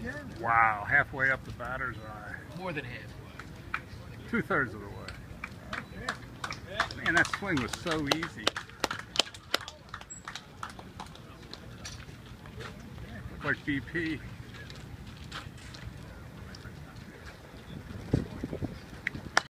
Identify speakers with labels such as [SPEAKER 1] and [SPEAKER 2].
[SPEAKER 1] Wow, halfway up the batter's eye.
[SPEAKER 2] More than half.
[SPEAKER 1] 2/3 of the way. Man, that swing was so easy. Like BP.